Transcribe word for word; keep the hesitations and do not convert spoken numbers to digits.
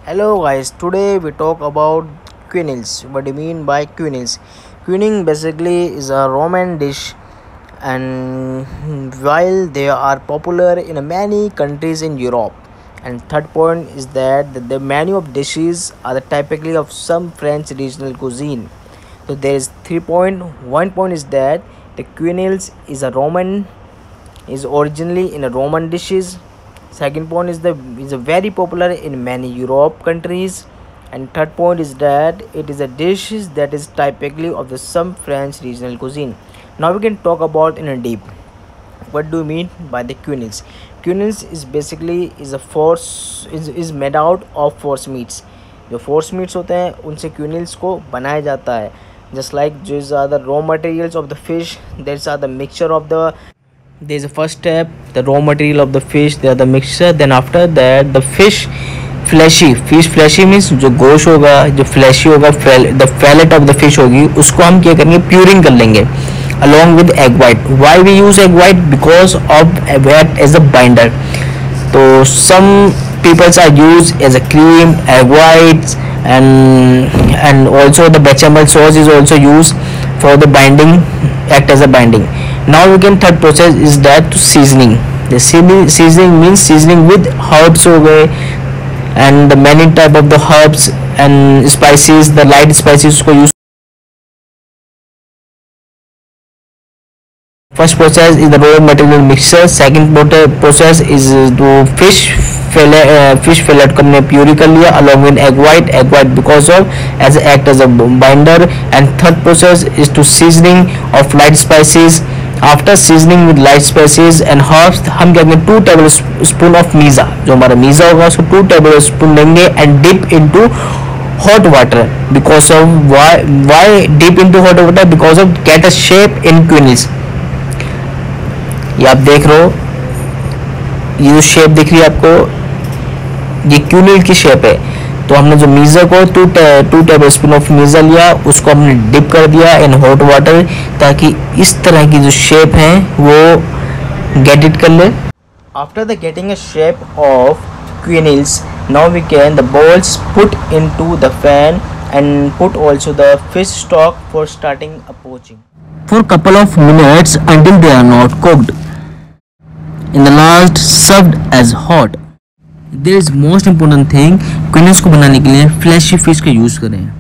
Hello guys, today we talk about quenelles. What do you mean by quenelles? Quenelle basically is a Roman dish, and while they are popular in many countries in Europe. And third point is that the, the menu of dishes are the typically of some French regional cuisine. So there is three point. One point is that the quenelles is a Roman is originally in a Roman dishes. Second point is the is a very popular in many Europe countries, and third point is that it is a dish that is typically of the some French regional cuisine. Now we can talk about in a deep. What do you mean by the quenelles? Quenelles is basically is a force is is made out of force meats. जो force meats होते हैं उनसे quenelles को बनाया जाता है. Just like these are the raw materials of the fish. These are the mixture of the there is a first step, the raw material of the fish, they are the mixture. Then after that the fish fleshy fish fleshy means जो गोश होगा, जो fleshy होगा, the fillet of the fish होगी, उसको हम क्या करेंगे, puring कर लेंगे along with egg white. Why we use egg white? Because of that as a binder. So some people are used as a cream, egg whites, and and also the bechamel sauce is also used for the binding, act as a binding. Now we can third process is that to seasoning. The seasoning means seasoning with herbs हो गए and the many type of the herbs and spices, the light spices को use. First process is the raw material mixture. Second process is to fish fillet uh, fish fillet को हमने puree कर लिया along with egg white egg white because of as act as a binder. And third process is to seasoning of light spices. After seasoning with light spices and herbs हम क्या करेंगे, two tablespoon of मीज़ा, जो हमारा मीज़ा होगा उसको two tablespoon लेंगे and dip into hot water. Because of why why deep into hot water? Because of get a shape in quenelles. ये आप देख रहे हो, ये जो शेप दिख रही है आपको, ये क्यूनिल की शेप है. तो हमने जो मीज़ा को two two tablespoon of मीज़ा लिया, उसको हमने डिप कर दिया इन हॉट वाटर ताकि इस तरह की जो शेप है वो गेट इट कर ले. After the getting a shape of quenelles, now we can the balls put into the pan and put also the fish stock for starting a poaching for couple of minutes until they are not cooked. In the last served as hot. There is most important thing, quenelles को बनाने के लिए fleshy fish का use करें.